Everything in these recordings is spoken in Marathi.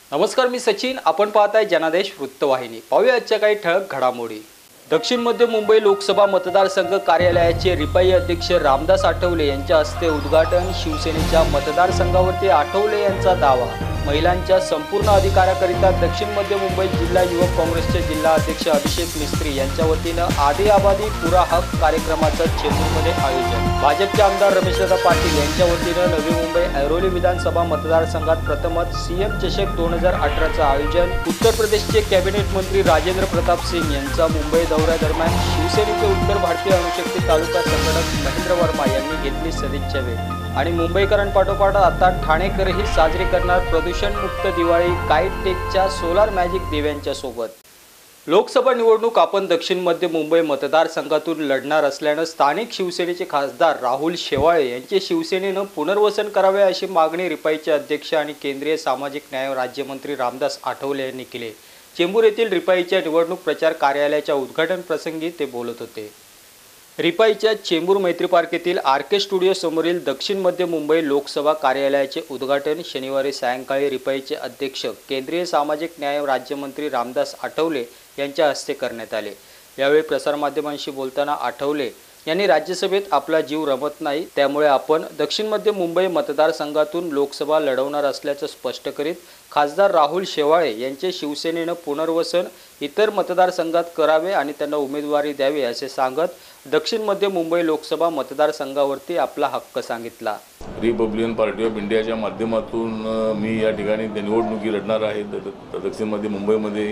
नमस्कार, मी सचिन. आपण पाहताय जनादेश वृत्तवाहिनी. पाहूया आजच्या काही ठळक घडामोडी. दक्षिण मध्य मुंबई लोकसभा मतदारसंघ कार्यालयाचे रिपाई अध्यक्ष रामदास आठवले यांच्या हस्ते उद्घाटन. शिवसेनेच्या मतदारसंघावरती आठवले यांचा दावा. महिलांच्या संपूर्ण अधिकाराकरिता दक्षिण मध्य मुंबई जिल्हा युवक काँग्रेसचे जिल्हा अध्यक्ष अभिषेक मिस्त्री यांच्या वतीनं आदी आबादी पुरा हक कार्यक्रमाचं चेंबूरमध्ये आयोजन. भाजपचे आमदार रमेशदादा पाटील यांच्या वतीनं नवी मुंबई ऐरोली विधानसभा मतदारसंघात प्रथमच सीएम चषक 2018चं आयोजन. उत्तर प्रदेशचे कॅबिनेट मंत्री राजेंद्र प्रताप सिंग यांचा मुंबई दौऱ्यादरम्यान शिवसेनेचे उत्तर भारतीय अणुशक्ती तालुका संघटक महेंद्र वर्मा यांनी घेतली सदिच्छा भेट. आणि मुंबईकरांपाठोपाठ आता ठाणेकरही साजरी करणार प्रदूषणमुक्त दिवाळी काईट टेकच्या सोलार मॅजिक दिव्यांच्या सोबत. लोकसभा निवडणूक आपण दक्षिण मध्य मुंबई मतदारसंघातून लढणार असल्यानं स्थानिक शिवसेनेचे खासदार राहुल शेवाळे यांचे शिवसेनेनं पुनर्वसन करावे अशी मागणी रिपाईचे अध्यक्ष आणि केंद्रीय सामाजिक न्याय राज्यमंत्री रामदास आठवले यांनी केली. चेंबूर येथील रिपाईच्या निवडणूक प्रचार कार्यालयाच्या उद्घाटन प्रसंगी ते बोलत होते. रिपाईच्या चेंबूर मैत्री पार्क येथील आरके स्टुडिओ समोरील दक्षिण मध्य मुंबई लोकसभा कार्यालयाचे उद्घाटन शनिवारी सायंकाळी रिपाईचे अध्यक्ष केंद्रीय सामाजिक न्याय राज्यमंत्री रामदास आठवले यांच्या हस्ते करण्यात आले. यावेळी प्रसारमाध्यमांशी बोलताना आठवले यांनी राज्यसभेत आपला जीव रमत नाही, त्यामुळे आपण दक्षिण मध्य मुंबई मतदारसंघातून लोकसभा लढवणार असल्याचं स्पष्ट करीत खासदार राहुल शेवाळे यांचे शिवसेनेनं पुनर्वसन इतर मतदारसंघात करावे आणि त्यांना उमेदवारी द्यावी असे सांगत दक्षिण मध्य मुंबई लोकसभा मतदारसंघावरती आपला हक्क सांगितला. रिपब्लिकन पार्टी ऑफ इंडियाच्या माध्यमातून मी या ठिकाणी निवडणुकी लढणार आहे दक्षिण मध्य मुंबईमध्ये.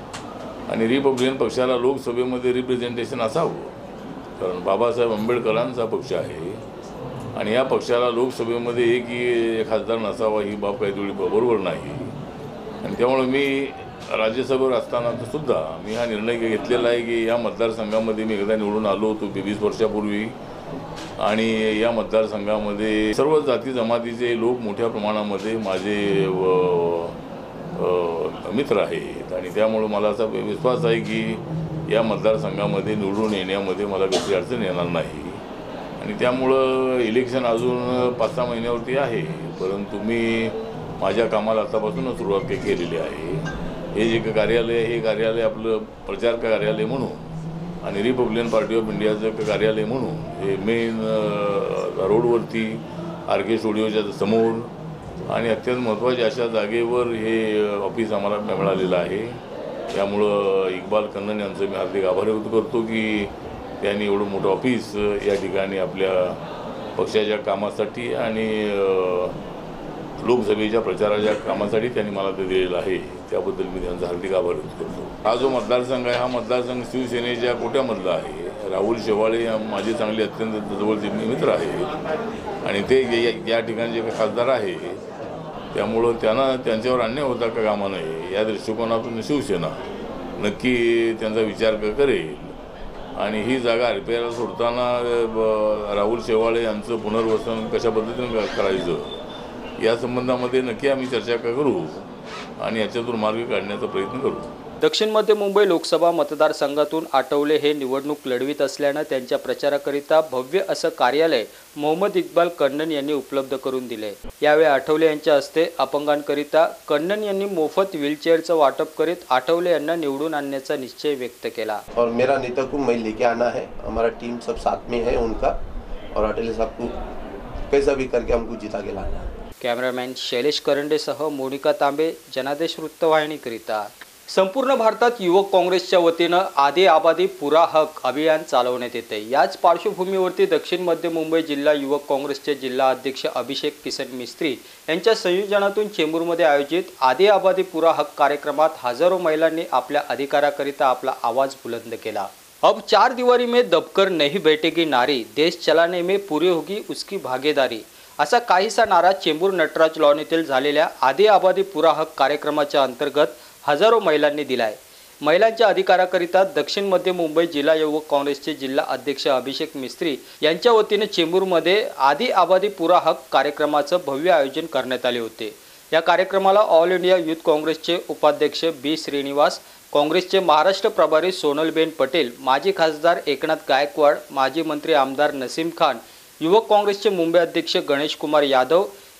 आणि रिपब्लिकन पक्षाला लोकसभेमध्ये रिप्रेझेंटेशन असावं, कारण बाबासाहेब आंबेडकरांचा पक्ष आहे आणि या पक्षाला लोकसभेमध्ये एकही खासदार नसावा ही बाब काही तेवढी बरोबर नाही. आणि त्यामुळे मी राज्यसभेवर असताना सुद्धा मी हा निर्णय घेतलेला आहे की या मतदारसंघामध्ये मी एकदा निवडून आलो होतो 20 वर्षापूर्वी आणि या मतदारसंघामध्ये सर्व जाती जमातीचे लोक मोठ्या प्रमाणामध्ये माझे मित्र आहेत आणि त्यामुळे मला असा विश्वास आहे की या मतदारसंघामध्ये निवडून येण्यामध्ये मला काही अडचण येणार नाही. आणि त्यामुळं इलेक्शन अजून 5-6 महिन्यावरती आहे, परंतु मी माझ्या कामाला आतापासूनच सुरुवात केलेली आहे. हे जे कार्यालय हे कार्यालय आपलं प्रचार कार्यालय म्हणून आणि रिपब्लिकन पार्टी ऑफ इंडियाचं कार्यालय म्हणून हे मेन रोडवरती आरके स्टुडिओच्या समोर आणि अत्यंत महत्त्वाच्या अशा जागेवर हे ऑफिस आम्हाला मिळालेलं आहे. त्यामुळं इक्बाल कन्नन यांचं मी हार्दिक आभार व्यक्त करतो की त्यांनी एवढं मोठं ऑफिस या ठिकाणी आपल्या पक्षाच्या कामासाठी आणि लोकसभेच्या प्रचाराच्या कामासाठी त्यांनी मला ते दिलेलं आहे. त्याबद्दल मी त्यांचा हार्दिक आभार व्यक्त करतो. हा जो मतदारसंघ आहे हा मतदारसंघ शिवसेनेच्या कोट्यामधला आहे. राहुल शेवाळे माझे चांगले अत्यंत जवळचे मित्र आहेत आणि ते या ठिकाणचे खासदार आहे, त्यामुळं त्यांना त्यांच्यावर अन्याय होता का कामा नये या दृष्टिकोनातून शिवसेना नक्की त्यांचा विचार करेल. आणि ही जागा रिपेअरला सोडताना राहुल शेवाळे यांचं पुनर्वसन कशा पद्धतीनं करायचं या संबंधामध्ये नक्की आम्ही चर्चा करू आणि याच्यातून मार्ग काढण्याचा प्रयत्न करू. दक्षिण मध्य मुंबई लोकसभा मतदारसंघातून आठवले हे निवडणूक लढवित असल्यानं त्यांच्या प्रचाराकरिता भव्य असं कार्यालय मोहम्मद इक्बाल कन्नन यांनी उपलब्ध करून दिले. यावेळी आठवले यांच्या हस्ते अपंगांकरिता कन्नन यांनी मोफत व्हीलचेअरचं वाटप करीत आठवले यांना निवडून आणण्याचा निश्चय व्यक्त केला. और मेरा नेता को मैं लेके आना है, हमारा टीम सब साथ में है उनका, और आठवले साहब को कैसा भी करके हमको जिता के लाना है. कॅमेरामॅन शैलेश करंडेसह मोनिका तांबे, जनादेश वृत्तवाहिनीकरिता. संपूर्ण भारतात युवक काँग्रेसच्या वतीनं आदी आबादी पुरा हक अभियान चालवण्यात येते. याच पार्श्वभूमीवरती दक्षिण मध्य मुंबई जिल्हा युवक काँग्रेसचे जिल्हा अध्यक्ष अभिषेक किसन मिस्त्री यांच्या संयोजनातून चेंबूरमध्ये आयोजित आदी आबादी पुरा हक कार्यक्रमात हजारो महिलांनी आपल्या अधिकाराकरिता आपला आवाज बुलंद केला. अब 4 दिवारी में दबकर नहीं बैठेगी नारी, देश चलाने में पूरी होगी उसकी भागीदारी, असा काहीसा नारा चेंबूर नटराज लॉन येथील झालेल्या आदी आबादी पुरा हक कार्यक्रमाच्या अंतर्गत हजारो महिलांनी दिलाय. महिलांच्या अधिकाराकरिता दक्षिण मध्य मुंबई जिल्हा युवक काँग्रेसचे जिल्हा अध्यक्ष अभिषेक मिस्त्री यांच्या वतीने चेंबूरमध्ये आदी आबादी पुरा हक कार्यक्रमाचं भव्य आयोजन करण्यात आले होते. या कार्यक्रमाला ऑल इंडिया युथ काँग्रेसचे उपाध्यक्ष बी श्रीनिवास, काँग्रेसचे महाराष्ट्र प्रभारी सोनलबेन पटेल, माजी खासदार एकनाथ गायकवाड, माजी मंत्री आमदार नसीम खान, युवक काँग्रेसचे मुंबई अध्यक्ष गणेश कुमार यादव,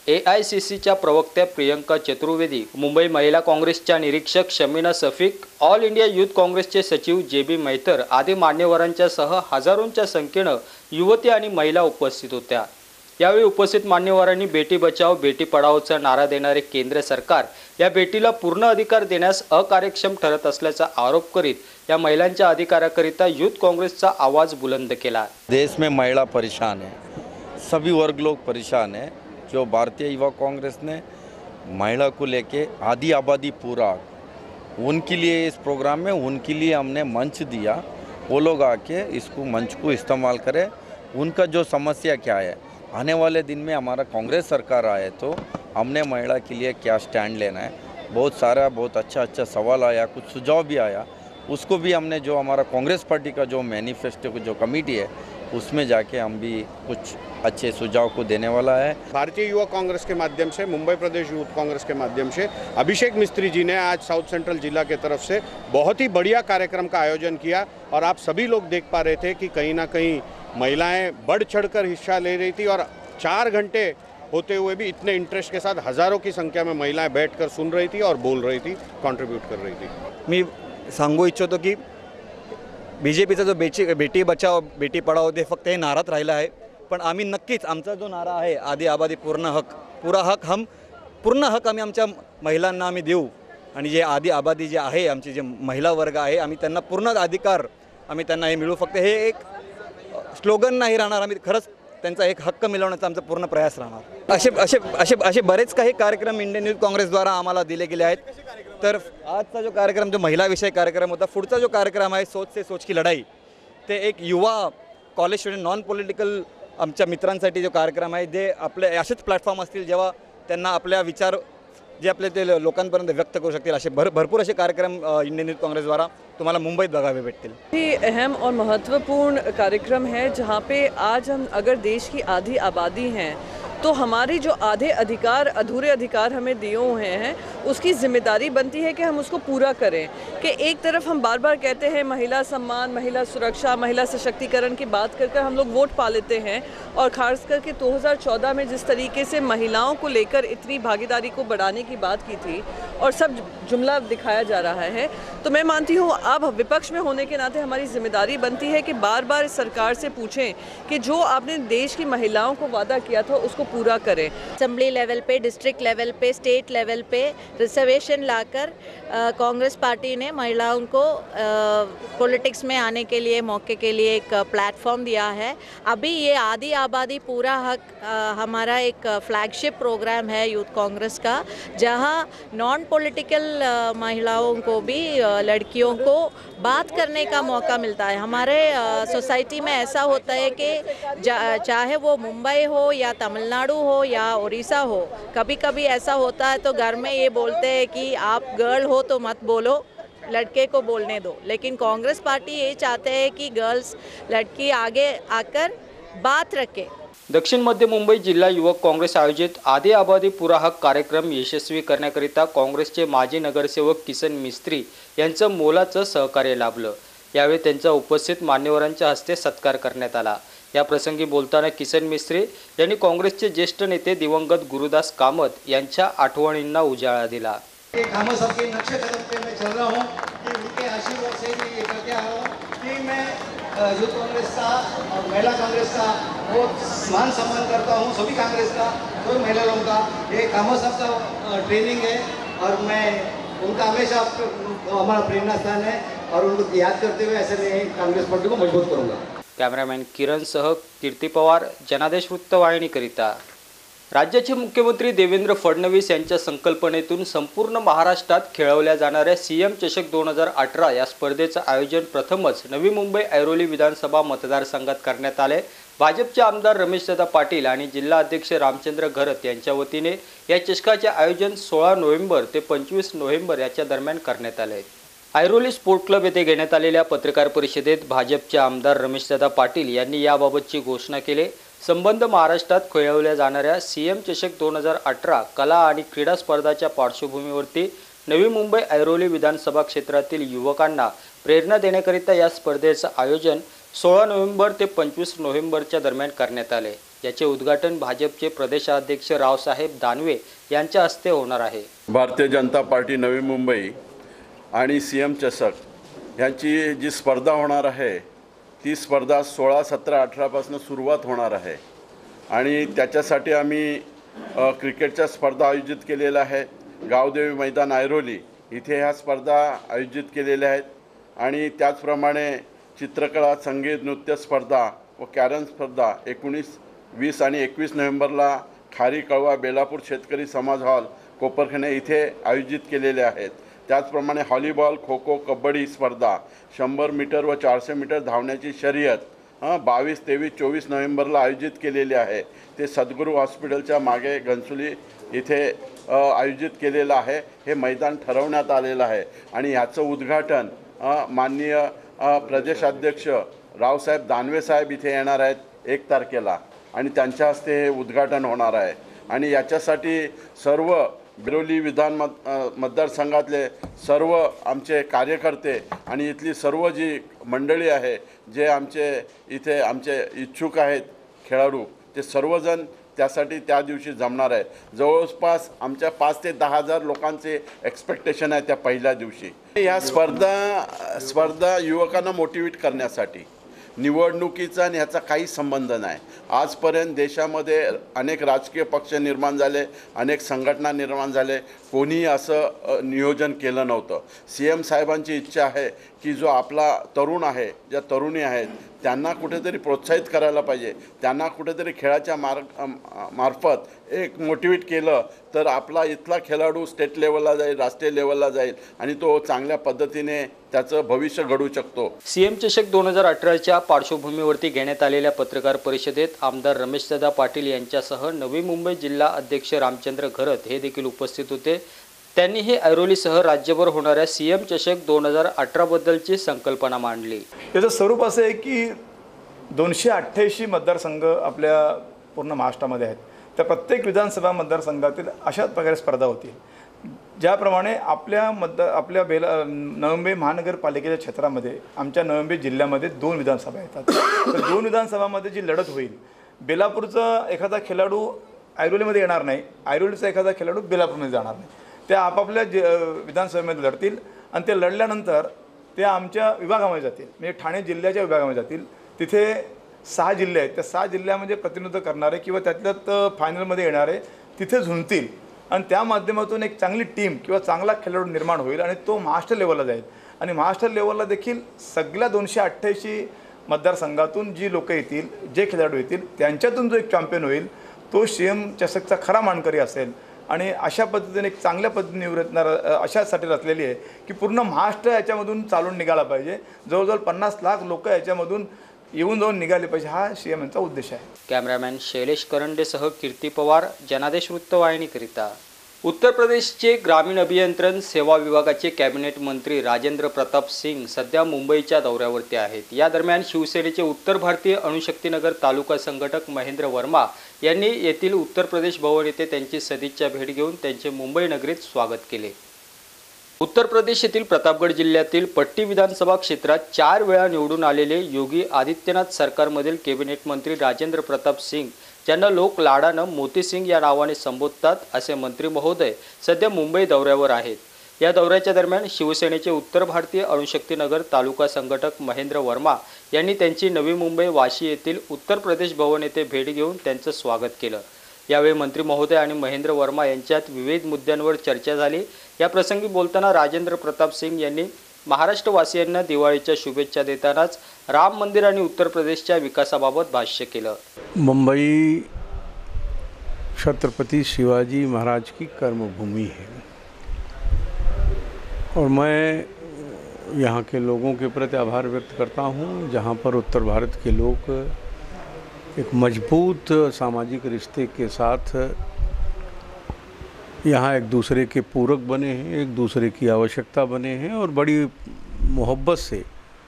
AICCच्या प्रवक्त्या प्रियंका चतुर्वेदी, मुंबई महिला काँग्रेसच्या निरीक्षक Shamina Safiq, all India youth काँग्रेसचे सचिव JB मैतर आदी मान्यवरांच्या सह हजारोंच्या संख्येनं युवती आणि महिला उपस्थित होत्या। यावेळी उपस्थित मान्यवरांनी बेटी बचाओ बेटी पढाओचा नारा देणारे केंद्र सरकार या बेटीला पूर्ण अधिकार देण्यास अकार्यक्षम ठरत असल्याचा आरोप करीत या महिलांच्या अधिकाराकरिता यूथ काँग्रेसचा आवाज बुलंद केला। देश में महिला परेशान है, सभी वर्ग लोग परेशान है। जो भारतीय युवा कांग्रेस ने महिला को लेके आधी आबादी पूरा उनके लिए इस प्रोग्राम में उनके लिए हमने मंच दिया। वो लोग आके इसको मंच को इस्तेमाल करें। उनका जो समस्या क्या है, आने वाले दिन में हमारा कांग्रेस सरकार आए तो हमने महिला के लिए क्या स्टैंड लेना है, बहुत अच्छा सवाल आया, कुछ सुझाव भी आया। उसको भी हमने जो हमारा कांग्रेस पार्टी का जो मैनिफेस्टो जो कमेटी है उसमें जाके हम भी कुछ अच्छे सुझाव को देने वाला है। भारतीय युवा कांग्रेस के माध्यम से, मुंबई प्रदेश यूथ कांग्रेस के माध्यम से अभिषेक मिस्त्री जी ने आज साउथ सेंट्रल जिला के तरफ से बहुत ही बढ़िया कार्यक्रम का आयोजन किया और आप सभी लोग देख पा रहे थे कि कहीं ना कहीं महिलाएं बढ़ चढ़कर हिस्सा ले रही थी और 4 घंटे होते हुए भी इतने इंटरेस्ट के साथ हज़ारों की संख्या में महिलाएं बैठकर सुन रही थी और बोल रही थी, कंट्रीब्यूट कर रही थी। मी सांगू इच्छितो की BJPचा जो बेटी बचाओ बेटी पढाओ ते फक्त हे नारात राहिला आहे, पण आम्ही नक्कीच आमचा जो नारा आहे आधी आबादी पूर्ण हक आम्ही आमच्या महिलांना आम्ही देऊ आणि जे आधी आबादी जे आहे आमचे जे महिला वर्ग आहे आम्ही त्यांना पूर्ण अधिकार आम्ही त्यांना हे मिळू। फक्त हे एक स्लोगन नाही राहणार, आम्ही खरंच त्यांचा एक हक्क मिळवण्याचा आमचा पूर्ण प्रयास राहणार। असे बरेच काही कार्यक्रम इंडियन यूथ काँग्रेसद्वारा आम्हाला दिले गेले आहेत। तर आजचा जो कार्यक्रम जो महिला विषयक कार्यक्रम होता, पुढचा जो कार्यक्रम आहे सोच से सोच की लढाई, ते एक युवा कॉलेज स्टुडंट नॉन पॉलिटिकल आमच्या मित्रांसाठी जो कार्यक्रम आहे, जे आपले असेच प्लॅटफॉर्म असतील जेव्हा त्यांना आपल्या विचार जे आपले ते लोकांपर्यंत व्यक्त करू शकतील, असे भरपूर असे कार्यक्रम इंडियन यूथ काँग्रेसद्वारा तुम्हाला मुंबईत बघावे भेटतील। ये अहम और महत्वपूर्ण कार्यक्रम है जहाँ पे आज हम अगर देश की आधी आबादी हैं तो हमारे जो आधे अधिकार अधूरे अधिकार हमें दिए हुए हैं उसकी जिम्मेदारी बनती है कि हम उसको पूरा करें। कि एक तरफ हम बार बार कहते हैं महिला सम्मान, महिला सुरक्षा, महिला सशक्तिकरण की बात कर हम लोग वोट पा लेते हैं और खास करके 2014 में जिस तरीके से महिलाओं को लेकर इतनी भागीदारी को बढ़ाने की बात की थी और सब जुमला दिखाया जा रहा है, तो मैं मानती हूँ अब विपक्ष में होने के नाते हमारी जिम्मेदारी बनती है कि बार बार इस सरकार से पूछें कि जो आपने देश की महिलाओं को वादा किया था उसको पूरा करें। असेंबली लेवल पे, डिस्ट्रिक्ट लेवल पे, स्टेट लेवल पे रिजर्वेशन लाकर कांग्रेस पार्टी ने महिलाओं को पॉलिटिक्स में आने के लिए मौके के लिए एक प्लेटफॉर्म दिया है। अभी ये आधी आबादी पूरा हक हमारा एक फ्लैगशिप प्रोग्राम है यूथ कांग्रेस का, जहां नॉन पॉलिटिकल महिलाओं को भी लड़कियों को बात करने का मौका मिलता है। हमारे सोसाइटी में ऐसा होता है कि चाहे वो मुंबई हो या तमिलनाडु हो या उड़ीसा हो, कभी कभी ऐसा होता है तो घर में ये बोलते हैं कि आप गर्ल हो तो मत बोलो, लड़के को बोलने दो। लेकिन कांग्रेस पार्टी ये चाहते हैं कि गर्ल्स लड़की आगे आकर बात रखे। दक्षिण मध्य मुंबई जिल्हा युवक काँग्रेस आयोजित आधी आबादी पूरा हक कार्यक्रम यशस्वी करण्याकरिता काँग्रेसचे माजी नगरसेवक किसन मिस्त्री यांचं मोलाचं सहकार्य लाभलं। यावेळी त्यांचा उपस्थित मान्यवरांच्या हस्ते सत्कार करण्यात आला। या प्रसंगी बोलताना किसन मिस्त्री यांनी काँग्रेसचे ज्येष्ठ नेते दिवंगत गुरुदास कामत यांच्या आठवणींना उजाळा दिला। कामत साहब के नक्शे कदम पे मैं चल रहा हूँ कि उनके आशीर्वाद से भी ये करके आया हूँ कि मैं यूथ कांग्रेस का और महिला कांग्रेस का बहुत मान सम्मान करता हूँ, सभी कांग्रेस का सभी महिला लोगों का। ये कामत साहब का ट्रेनिंग है और मैं उनका हमेशा हमारा प्रेरणा स्थान है और उनको याद करते हुए ऐसे मैं कांग्रेस पार्टी को मजबूत करूँगा। कॅमेरामॅन किरण सह कीर्ती पवार, जनादेश वृत्तवाहिनीकरिता। राज्याचे मुख्यमंत्री देवेंद्र फडणवीस यांच्या संकल्पनेतून संपूर्ण महाराष्ट्रात खेळवल्या जाणाऱ्या CM चषक 2018 या स्पर्धेचं आयोजन प्रथमच नवी मुंबई ऐरोली विधानसभा मतदारसंघात करण्यात आले। भाजपचे आमदार रमेशदादा पाटील आणि जिल्हा अध्यक्ष रामचंद्र घरत यांच्या वतीने या चषकाचे आयोजन 16 नोव्हेंबर ते 25 नोव्हेंबर याच्या दरम्यान करण्यात आले। ऐरोली स्पोर्ट क्लब येथे घेण्यात आलेल्या पत्रकार परिषदेत भाजपचे आमदार रमेशदादा पाटील यांनी याबाबतची घोषणा केली। संबंध महाराष्ट्रात खेळवल्या जाणाऱ्या CM चषक 2018 कला आणि क्रीडा स्पर्धाच्या पार्श्वभूमीवरती नवी मुंबई ऐरोली विधानसभा क्षेत्रातील युवकांना प्रेरणा देण्याकरिता या स्पर्धेचं आयोजन 16 नोव्हेंबर ते 25 नोव्हेंबरच्या दरम्यान करण्यात आले। याचे उद्घाटन भाजपचे प्रदेशाध्यक्ष रावसाहेब दानवे यांच्या हस्ते होणार आहे. भारतीय जनता पार्टी नवी मुंबई आणि CM चषक यांची जी स्पर्धा होणार आहे ती स्पर्धा 16, 17, 18 पासून सुरुवात होणार आहे आणि त्याच्यासाठी आम्ही क्रिकेटच्या स्पर्धा आयोजित केलेल्या आहेत. गावदेवी मैदान ऐरोली इथे ह्या स्पर्धा आयोजित केलेल्या आहेत आणि त्याचप्रमाणे चित्रकला, संगीत, नृत्य स्पर्धा व कॅरम स्पर्धा 19, 20 आणि 21 नोव्हेंबरला खारी कळवा बेलापूर शेतकरी समाज हॉल कोपरखणे इथे आयोजित केलेल्या आहेत. त्याचप्रमाणे हॉलीबॉल, खो खो, कबड्डी स्पर्धा 100 मीटर व 400 मीटर धावण्याची शर्यत 22, 23, 24 नोव्हेंबरला आयोजित केलेली आहे. ते सद्गुरू हॉस्पिटलच्या मागे घनसोली इथे आयोजित केलेलं आहे. हे मैदान ठरवण्यात आलेलं आहे आणि ह्याचं उद्घाटन माननीय प्रदेशाध्यक्ष रावसाहेब दानवे साहेब इथे येणार आहेत 1 तारखेला आणि त्यांच्या हस्ते हे उद्घाटन होणार आहे. आणि याच्यासाठी सर्व बिरोली मतदारसंघातले सर्व आमचे कार्यकर्ते आणि इथली सर्व जी मंडळी आहे, जे आमचे इच्छुक आहेत खेळाडू, ते सर्वजण त्यासाठी त्या दिवशी जमणार आहे. जवळपास आमच्या 5 ते 10 हजार लोकांचे एक्सपेक्टेशन आहे त्या पहिल्या दिवशी. ह्या स्पर्धा युवकांना मोटिवेट करण्यासाठी, निवडणुकीचा आणि ह्याचा काही संबंध नाही. आजपर्यंत देशामध्ये अनेक राजकीय पक्ष निर्माण झाले, अनेक संघटना निर्माण झाले, कोणीही असं नियोजन केलं नव्हतं. CM साहेबांची इच्छा आहे की जो आपला तरुण आहे, ज्या तरुणी आहेत त्यांना कुठेतरी प्रोत्साहित करायला पाहिजे. त्यांना कुठेतरी खेळाच्या मार्फत एक मोटिवेट केलं तर आपला इथला खेळाडू स्टेट लेवलला जाईल, राष्ट्रीय लेवलला जाईल आणि तो चांगल्या पद्धतीने त्याचं भविष्य घडू शकतो. CM चषक 2018च्या पार्श्वभूमीवरती घेण्यात आलेल्या पत्रकार परिषदेत आमदार रमेशदादा पाटील यांच्यासह नवी मुंबई जिल्हा अध्यक्ष रामचंद्र घरत हे देखील उपस्थित होते. त्यांनी हे ऐरोलीसह राज्यभर होणाऱ्या CM चषक 2018 बद्दलची संकल्पना मांडली. याचं स्वरूप असं आहे की 288 मतदारसंघ आपल्या पूर्ण महाराष्ट्रामध्ये आहेत. त्या प्रत्येक विधानसभा मतदारसंघातील अशाच प्रकारे स्पर्धा होती. ज्याप्रमाणे आपल्या नवी मुंबई महानगरपालिकेच्या क्षेत्रामध्ये आमच्या नवी मुंबई जिल्ह्यामध्ये 2 विधानसभा येतात. तर 2 विधानसभामध्ये जी लढत होईल, बेलापूरचा एखादा खेळाडू ऐरोलीमध्ये येणार नाही, ऐरोलीचा एखादा खेळाडू बेलापूरमध्ये जाणार नाही. त्या आपापल्या विधानसभेमध्ये लढतील आणि ते लढल्यानंतर ते आमच्या विभागामध्ये जातील, म्हणजे ठाणे जिल्ह्याच्या विभागामध्ये जातील. तिथे 6 जिल्हे आहेत. त्या 6 जिल्ह्यामध्ये प्रतिनिधित्व करणारे किंवा त्यातल्यात फायनलमध्ये येणारे तिथे झुंजतील आणि त्या माध्यमातून एक चांगली टीम किंवा चांगला खेळाडू निर्माण होईल आणि तो महाराष्ट्र लेवलला जाईल. आणि महाराष्ट्र लेवलला देखील सगळ्या 288 मतदारसंघातून जी लोक येतील, जे खेळाडू येतील, त्यांच्यातून जो एक चॅम्पियन होईल तो CM चषकचा खरा मानकरी असेल. आणि अशा पद्धतीने एक चांगल्या पद्धतीने अशासाठी रचलेली आहे की पूर्ण महाराष्ट्र याच्यामधून चालून निघाला पाहिजे. जवळजवळ 50 लाख लोक याच्यामधून येऊन जाऊन निघाले पाहिजे, हा CMचा उद्देश आहे. कॅमेरामॅन शैलेश करंडेसह कीर्ती पवार, जनादेश वृत्तवाहिनीकरिता. उत्तर प्रदेशचे ग्रामीण अभियंत्रण सेवा विभागाचे कॅबिनेट मंत्री राजेंद्र प्रताप सिंग सध्या मुंबईच्या दौऱ्यावरती आहेत. या दरम्यान शिवसेनेचे उत्तर भारतीय अणुशक्तीनगर तालुका संघटक महेंद्र वर्मा यांनी येथील उत्तर प्रदेश भवन येथे त्यांची सदिच्छा भेट घेऊन त्यांचे मुंबई नगरीत स्वागत केले. उत्तर प्रदेश येथील प्रतापगड जिल्ह्यातील पट्टी विधानसभा क्षेत्रात 4 वेळा निवडून आलेले योगी आदित्यनाथ सरकारमधील कॅबिनेट मंत्री राजेंद्र प्रताप सिंग, ज्यांना लोक लाडानं मोती सिंग या नावाने संबोधतात, असे मंत्री महोदय सध्या मुंबई दौऱ्यावर आहेत. या दौऱ्याच्या दरम्यान शिवसेनेचे उत्तर भारतीय अणुशक्तीनगर तालुका संघटक महेंद्र वर्मा यांनी त्यांची नवी मुंबई वाशी येथील उत्तर प्रदेश भवन येथे भेट घेऊन त्यांचं स्वागत केलं. यावेळी मंत्री महोदय आणि महेंद्र वर्मा यांच्यात विविध मुद्द्यांवर चर्चा झाली. या प्रसंगी बोलताना राजेंद्र प्रताप सिंग यांनी महाराष्ट्रवासियांना दिवाळीच्या शुभेच्छा देतानाच राम मंदिर आणि उत्तर प्रदेशच्या विकासाबाबत भाष्य केलं. मुंबई छत्रपति शिवाजी महाराज की कर्मभूमि है और मैं यहाँ के लोगों के प्रति आभार व्यक्त करता हूँ, जहाँ पर उत्तर भारत के लोग एक मजबूत सामाजिक रिश्ते के साथ यहाँ एक दूसरे के पूरक बने हैं, एक दूसरे की आवश्यकता बने हैं और बड़ी मोहब्बत से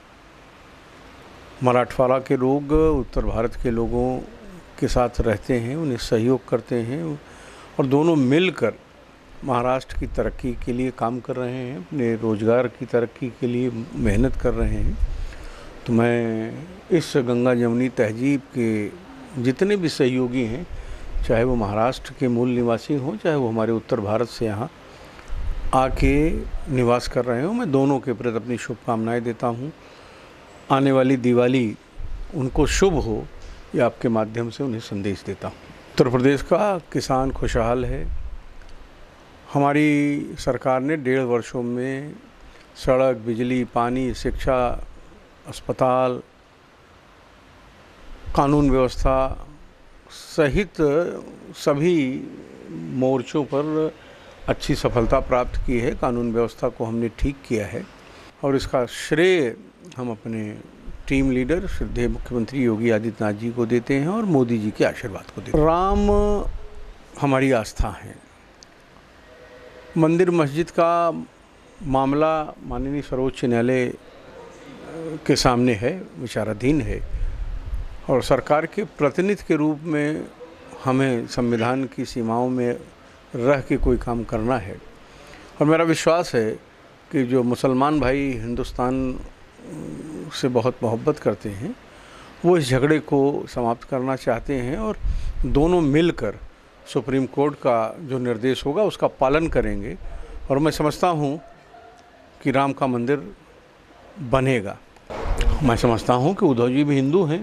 मराठवाड़ा के लोग उत्तर भारत के लोगों के साथ रहते हैं, उन्हें सहयोग करते हैं और दोनों मिलकर महाराष्ट्र की तरक्की के लिए काम कर रहे हैं, अपने रोज़गार की तरक्की के लिए मेहनत कर रहे हैं. तो मैं इस गंगा जमुनी तहजीब के जितने भी सहयोगी हैं, चाहे वो महाराष्ट्र के मूल निवासी हों, चाहे वो हमारे उत्तर भारत से यहाँ आके निवास कर रहे हों, मैं दोनों के प्रति अपनी शुभकामनाएं देता हूँ। आने वाली दिवाली उनको शुभ हो, ये आपके माध्यम से उन्हें संदेश देता हूँ। उत्तर प्रदेश का किसान खुशहाल है। हमारी सरकार ने 1.5 वर्षों में सड़क, बिजली, पानी, शिक्षा, अस्पताल, कानून व्यवस्था सहित सभी मोर्चों पर अच्छी सफलता प्राप्त की है। कानून व्यवस्था को हमने ठीक किया है और इसका श्रेय हम अपने टीम लीडर श्रद्धेय मुख्यमंत्री योगी आदित्यनाथ जी को देते हैं और मोदी जी के आशीर्वाद को देते हैं। राम हमारी आस्था है। मंदिर मस्जिद का मामला माननीय सर्वोच्च न्यायालय के सामने है, विचाराधीन है और सरकार के प्रतिनिधि के रूप में हमें संविधान की सीमाओं में रह के कोई काम करना है। और मेरा विश्वास है कि जो मुसलमान भाई हिंदुस्तान से बहुत मोहब्बत करते हैं, वो इस झगड़े को समाप्त करना चाहते हैं और दोनों मिलकर सुप्रीम कोर्ट का जो निर्देश होगा उसका पालन करेंगे। और मैं समझता हूँ कि राम का मंदिर बनेगा। मैं समझता हूँ कि उद्धव जी भी हिंदू हैं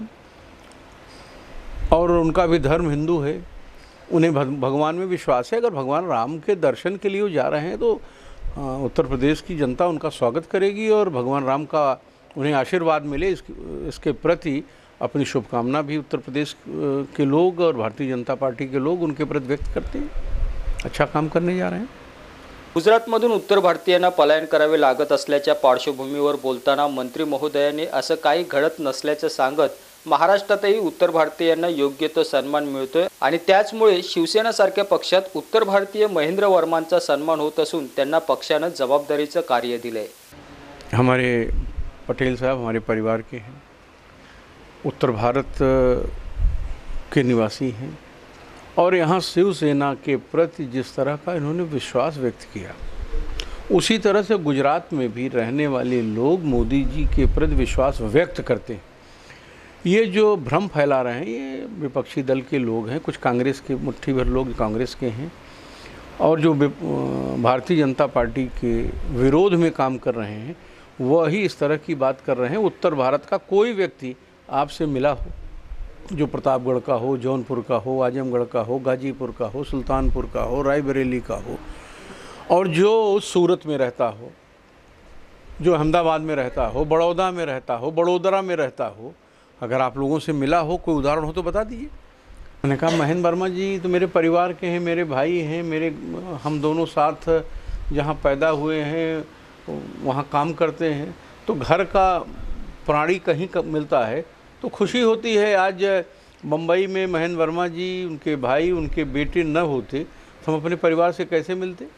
और उनका भी धर्म हिंदू है। उन्हें भगवान में विश्वास है। अगर भगवान राम के दर्शन के लिए वो जा रहे हैं तो उत्तर प्रदेश की जनता उनका स्वागत करेगी और भगवान राम का उन्हें आशीर्वाद मिले, इसके प्रति अपनी शुभकामना भी उत्तर प्रदेश के लोग और भारतीय जनता पार्टी के लोग उनके प्रति व्यक्त करते हैं। अच्छा काम करने जा रहे हैं। गुजरातमधून उत्तर भारतीयांना पलायन करावे लागत असल्याच्या पार्श्वभूमीवर बोलताना मंत्री महोदयांनी असं काही घडत नसल्याचं सांगत महाराष्ट्रातही उत्तर भारतीयांना योग्य तो सन्मान मिळतोय आणि त्याचमुळे शिवसेनासारख्या पक्षात उत्तर भारतीय महेंद्र वर्मांचा सन्मान होत असून त्यांना पक्षानं जबाबदारीचं कार्य दिलंय। हमारे पटेल साहब हमारे परिवार के हैं, उत्तर भारत के निवासी हैं और यहाँ शिवसेना के प्रति जिस तरह का इन्होंने विश्वास व्यक्त किया, उसी तरह से गुजरात में भी रहने वाले लोग मोदी जी के प्रति विश्वास व्यक्त करते हैं। ये जो भ्रम फैला रहे हैं ये विपक्षी दल के लोग हैं, कुछ कांग्रेस के मुट्ठी भर लोग कांग्रेस के हैं और जो भारतीय जनता पार्टी के विरोध में काम कर रहे हैं वही इस तरह की बात कर रहे हैं। उत्तर भारत का कोई व्यक्ति आपसे मिला हो, जो प्रतापगढ़ का हो, जौनपुर का हो, आजमगढ़ का हो, गाजीपुर का हो, सुल्तानपुर का हो, रायबरेली का हो और जो सूरत में रहता हो, जो अहमदाबाद में रहता हो, बड़ौदा में रहता हो, बड़ोदरा में रहता हो, अगर आप लोगों से मिला हो, कोई उदाहरण हो तो बता दीजिए। मैंने कहा महेंद्र वर्मा जी तो मेरे परिवार के हैं, मेरे भाई हैं, हम दोनों साथ जहाँ पैदा हुए हैं वहाँ काम करते हैं, तो घर का प्राणी कहीं मिलता है तो खुशी होती है। आज मुंबई में महेंद्र वर्मा जी, उनके भाई, उनके बेटे न होते तो हम अपने परिवार से कैसे मिलते।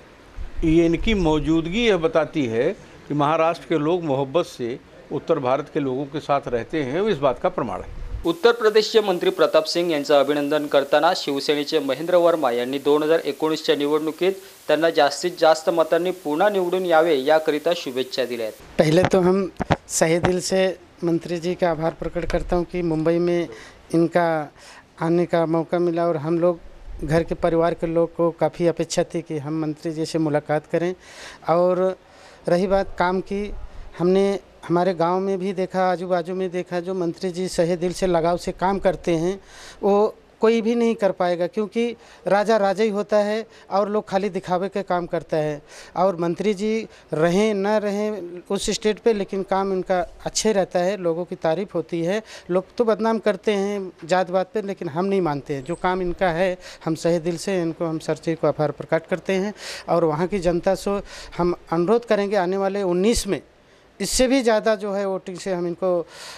ये इनकी मौजूदगी यह बताती है कि महाराष्ट्र के लोग मोहब्बत से उत्तर भारत के लोगों के साथ रहते हैं, इस बात का प्रमाण है। उत्तर प्रदेशचे मंत्री प्रताप सिंग यांचं अभिनंदन करताना शिवसेनेचे महेंद्र वर्मा यांनी 2019च्या निवडणुकीत त्यांना जास्तीत जास्त मतांनी पुन्हा निवडून यावे याकरिता शुभेच्छा दिल्या आहेत। पहले तो हम सही दिल से मंत्री जी का आभार प्रकट करता हूं कि मुंबई में इनका आने का मौका मिला और हम लोग घर के परिवार के लोग को काफ़ी अपेक्षा थी कि हम मंत्री जी से मुलाकात करें। और रही बात काम की, हमने हमारे गांव में भी देखा, आजू बाजू में देखा, जो मंत्री जी सही दिल से लगाव से काम करते हैं वो कोई भी नहीं कर पाएगा, क्योंकि राजा राजा ही होता है और लोग खाली दिखावे के काम करता है। और मंत्री जी रहें न रहें उस स्टेट पे, लेकिन काम इनका अच्छे रहता है, लोगों की तारीफ़ होती है। लोग तो बदनाम करते हैं जात बात पे, लेकिन हम नहीं मानते हैं। जो काम इनका है हम सही दिल से इनको हम सरची को आभार प्रकट करते हैं और वहाँ की जनता से हम अनुरोध करेंगे आने वाले 19 में इससे भी ज़्यादा जो है वोटिंग से हम इनको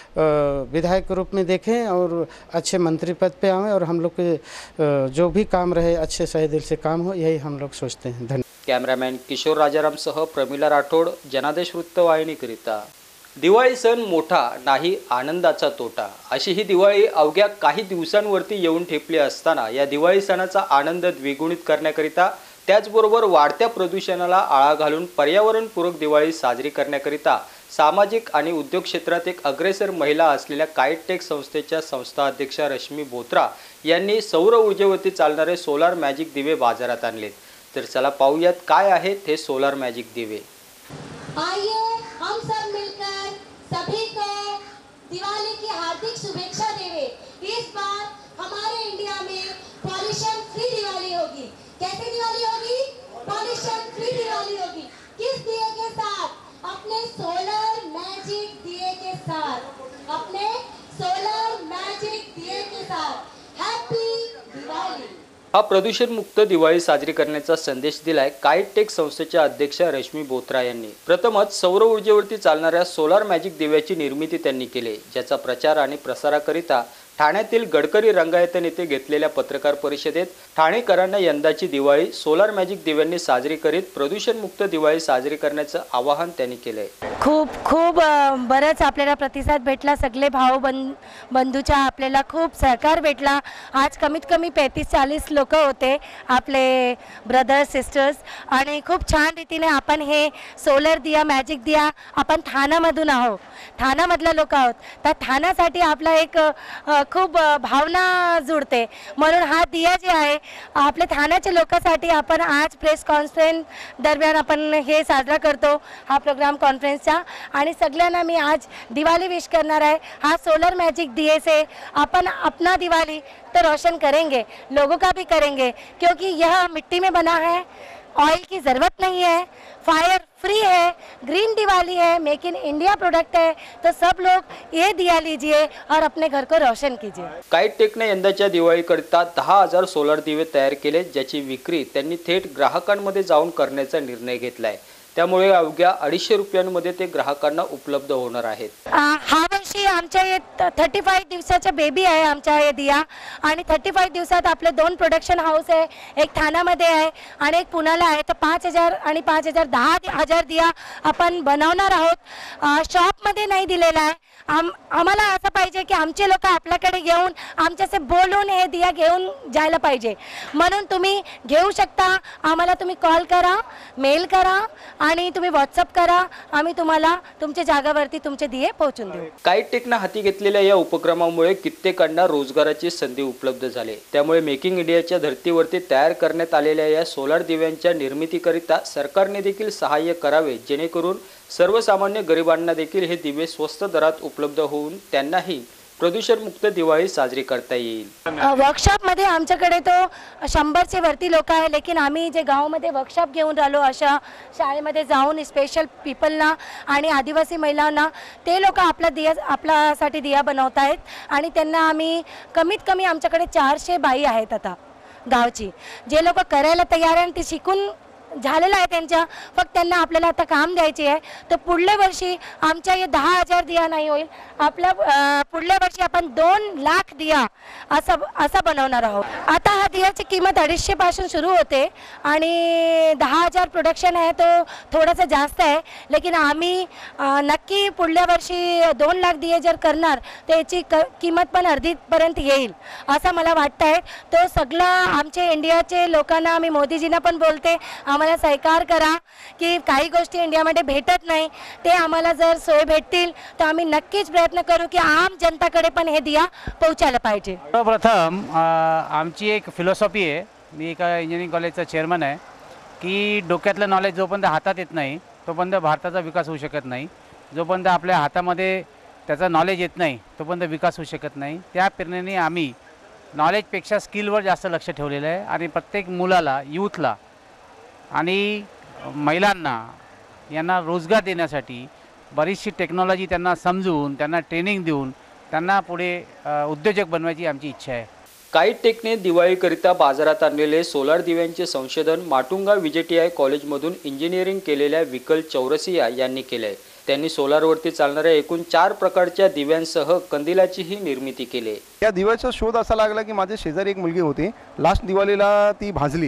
विधायक के रूप में देखें और अच्छे मंत्री पद पे आवें और हम लोग के जो भी काम रहे अच्छे सही दिल से काम हो, यही हम लोग सोचते हैं। धन्यवाद। कॅमेरामॅन किशोर राजाराम सह प्रमिला राठोड, जनादेश वृत्तवाहिनीकरिता। दिवाळी सण मोठा नाही आनंदाचा तोटा, अशी ही दिवाळी अवघ्या काही दिवसांवरती येऊन ठेपली असताना या दिवाळी सणाचा आनंद द्विगुणित करण्याकरिता त्याचबरोबर वाढत्या प्रदूषणाला आळा घालून पर्यावरणपूरक दिवाळी साजरी करण्याकरिता सामाजिक आणि उद्योग क्षेत्रात एक अग्रेसर महिला असलेल्या काईटेक संस्थेच्या संस्था अध्यक्षा रश्मी बोत्रा यांनी सौर ऊर्जेवरती चालणारे सोलार मॅजिक दिवे बाजारात आणलेत। तर चला पाहूयात काय आहेत हे सोलार मॅजिक दिवे। आइए हम सब मिलकर सभी को दिवाली की हार्दिक शुभेच्छा देवे। इस बार हमारे इंडिया में पॉल्यूशन फ्री दिवाली होगी। कैसी दिवाली होगी? पॉल्यूशन फ्री दिवाली होगी। किस दिए के साथ? अपने सोलर मैजिक दिए के साथ। अपने सोलर मैजिक दिए के साथ। हैप्पी दिवाली। हा प्रदूषण मुक्त दिवाळी साजरी करण्याचा संदेश दिलाय काईटेक संस्थेच्या अध्यक्षा रश्मी बोत्रा यांनी। प्रथमच सौर ऊर्जेवरती चालणाऱ्या सोलार मॅजिक दिव्याची निर्मिती त्यांनी केली, ज्याचा प्रचार आणि प्रसाराकरिता ठाण्यातील गडकरी रंगायत नेते घेतलेल्या पत्रकार परिषदेत ठाणेकरांना यंदाची दिवाळी सोलार मॅजिक दिव्यांनी साजरी करीत प्रदूषण मुक्त दिवाळी साजरी करण्याचं आवाहन त्यांनी केलंय। खूप बरंच आपल्याला प्रतिसाद भेटला। सगळे भाऊ बंधूचा आपल्याला खूप सहकार भेटला। आज कमीत कमी 35-40 लोक होते आपले ब्रदर्स सिस्टर्स, आणि खूप छान रीतीने आपण हे सोलर दिया मॅजिक दिया आपण ठाण्यामधून आहोत, ठाण्यामधला लोक आहोत, तर ठाण्यासाठी आपला एक खूप भावना जुळते, म्हणून हा दिया जे आहे आपल्या ठाण्याच्या लोकांसाठी आपण आज प्रेस कॉन्फरन्स दरम्यान आपण हे साजरा करतो हा प्रोग्राम कॉन्फ्रेंसचा, आणि सगळ्यांना मी आज दिवाली विश करणार आहे। हा सोलर मैजिक दिए से अपन अपना दिवाली तो रोशन करेंगे, लोगों का भी करेंगे, क्योंकि यह मिट्टी में बना है, ऑयल की ज़रूरत नहीं है, फायर फ्री है, ग्रीन दिवाली है, मेक इन इंडिया प्रोडक्ट है, तो सब लोग ये दिया लीजिए और अपने घर को रोशन कीजिए। काईटेकने यंदाच्या दिवाळीकरिता 10,000 सोलर दिवे तयार केले, ज्याची विक्री त्यांनी थेट ग्राहकांमध्ये जाऊन करण्याचा निर्णय घेतलाय। त्यामुळे अवघ्या 250 रुपयांमध्ये ते ग्राहकांना उपलब्ध होणार आहेत। हा वर्षी आमच्या 35 दिवसाचा बेबी आहे आमचा हे दिया, आणि 35 दिवसात आपले 2 प्रोडक्शन हाऊस आहे, एक ठाण्यामध्ये आहे आणि एक पुण्याला आहे, तर 5,000 आणि 5,000 10,000 दिया आपण बनवणार आहोत। शॉपमध्ये नाही दिलेला आहे, आम्हाला असं पाहिजे की आमचे लोक आपल्याकडे येऊन आमच्याशी बोलून हे दिया घेऊन जायला पाहिजे, म्हणून तुम्ही घेऊ शकता। आम्हाला तुम्ही कॉल करा, मेल करा आणि तुम्ही व्हॉट्सअप करा, आम्ही तुम्हाला तुमच्या जागावरती तुमचे दिये पोहोचून देऊ। काईटेकने हाती घेतलेल्या या उपक्रमामुळे कित्येकांना रोजगाराची संधी उपलब्ध झाली। त्यामुळे मेकिंग इंडियाच्या धर्तीवरती तयार करण्यात आलेल्या या सोलार दिव्यांच्या निर्मितीकरिता सरकारने देखील सहाय्य करावे, जेणेकरून सर्वसामान्य गरिबांना देखील हे दिवे स्वस्त दरात उपलब्ध होऊन त्यांनाही प्रदूषण मुक्त दिवाळी साजरी करता येईल। वर्कशॉपमध्ये आमच्याकडे तो 100चे वरती लोक आहे, लेकिन आम्ही जे गावामध्ये वर्कशॉप घेऊन राहिलो, अशा शाळेमध्ये जाऊन स्पेशल पीपलना आणि आदिवासी महिलांना, ते लोक आपल्यासाठी दिया बनवत आहेत, आणि त्यांना आम्ही कमीत कमी आमच्याकडे 400 बाई आहेत आता गावची, जे लोक करायला तयार आहे, ते शिकून झालेलं आहे त्यांच्या, फक्त त्यांना आपल्याला आता काम द्यायचे आहे। तर पुढल्या वर्षी आमच्या हे 10,000 दिया नाही होईल, आपल्या पुढल्या वर्षी आपण 2 लाख दिया असा बनवणार आहोत। आता हा दियाची किंमत 250 पासून सुरू होते, आणि 10,000 प्रोडक्शन आहे तो थोडासा जास्त आहे, लेकिन आम्ही नक्की पुढल्या वर्षी 2 लाख दिये जर करणार तर याची किंमत पण अर्धीपर्यंत येईल असं मला वाटतं आहे। तो सगळं आमच्या इंडियाचे लोकांना आम्ही मोदीजींना पण बोलते, आम्हाला सहकार करा की काही गोष्टी इंडियामध्ये भेटत नाही, ते आम्हाला जर सोय भेटतील तर आम्ही नक्कीच प्रयत्न करू की आम जनताकडे पण हे दिया पोहोचायला पाहिजे। सर्वप्रथम आमची एक फिलॉसॉफी आहे, मी एका इंजिनिअरिंग कॉलेजचा चेअरमन आहे, की डोक्यातलं नॉलेज जोपर्यंत हातात येत नाही तोपर्यंत भारताचा विकास होऊ शकत नाही, जोपर्यंत आपल्या हातामध्ये त्याचा नॉलेज येत नाही तोपर्यंत विकास होऊ शकत नाही। त्या प्रेरणेने आम्ही नॉलेजपेक्षा स्किलवर जास्त लक्ष ठेवलेलं आहे, आणि प्रत्येक मुलाला, यूथला आणि महिलांना यांना रोजगार देण्यासाठी बरीचशी टेक्नॉलॉजी त्यांना समजून, त्यांना ट्रेनिंग देऊन त्यांना पुढे उद्योजक बनवायची आमची इच्छा आहे। काईटेकने दिवाळीकरिता बाजारात आणलेले सोलार दिव्यांचे संशोधन माटुंगा VJTI कॉलेजमधून इंजिनिअरिंग केलेल्या विकल चौरसिया यांनी केले। त्यांनी सोलारवरती चालणाऱ्या एकूण 4 प्रकारच्या दिव्यांसह कंदिलाचीही निर्मिती केली। या दिव्याचा शोध असा लागला की माझ्या शेजारी एक मुलगी होती, लास्ट दिवाळीला ती भाजली,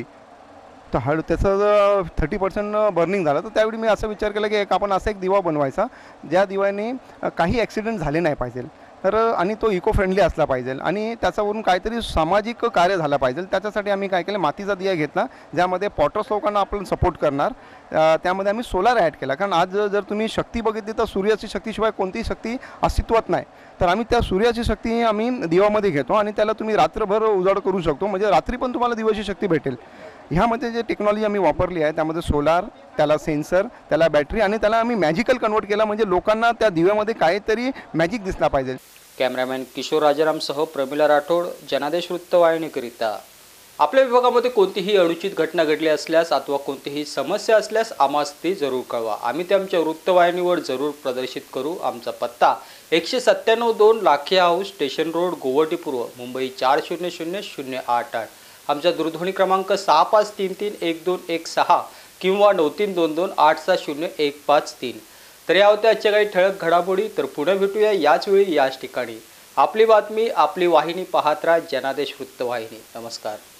तर त्याचं 30% बर्निंग झालं, तर त्यावेळी मी असा विचार केला की आपण असा एक दिवा बनवायचा ज्या दिव्याने काही ॲक्सिडेंट झाले नाही पाहिजे। तर आणि तो इको फ्रेंडली असला पाहिजे आणि त्याच्यावरून काहीतरी सामाजिक कार्य झालं पाहिजे. त्याच्यासाठी आम्ही काय केलं, मातीचा दिया घेतला ज्यामध्ये पॉटर्स लोकांना आपण सपोर्ट करणार. त्यामध्ये आम्ही सोलार ॲड केला, कारण आज जर तुम्ही शक्ती बघितली तर सूर्याची शक्तीशिवाय कोणतीही शक्ती अस्तित्वात नाही. तर आम्ही त्या सूर्याची शक्ती आम्ही दिवामध्ये घेतो आणि त्याला तुम्ही रात्रभर उजाड करू शकतो, म्हणजे रात्री पण तुम्हाला दिवाची शक्ती भेटेल. ह्यामध्ये जे टेक्नॉलॉजी आम्ही वापरली आहे त्यामध्ये सोलार, त्याला सेन्सर, त्याला बॅटरी आणि त्याला आम्ही मॅजिकल कन्वर्ट केला, म्हणजे लोकांना त्या दिव्यामध्ये काहीतरी मॅजिक दिसला पाहिजे. कॅमेरामॅन किशोर राजारामसह प्रमिला राठोड, जनादेश वृत्तवाहिनीकरिता. आपल्या विभागामध्ये कोणतीही अनुचित घटना घडली असल्यास अथवा कोणतीही समस्या असल्यास आम्हास ती जरूर कळवा. आम्ही ते आमच्या वृत्तवाहिनीवर जरूर प्रदर्शित करू. आमचा पत्ता 197-2 Lakhe house, station road, Guwahati पूर्व, मुंबई 400088. आमचा दूरध्वनी क्रमांक 65331216 किंवा 9322870153. तर या होत्या आजच्या काही ठळक घडामोडी. तर पुन्हा भेटूया याच वेळी याच ठिकाणी. आपली बातमी, आपली वाहिनी पाहत राहा जनादेश वृत्तवाहिनी. नमस्कार.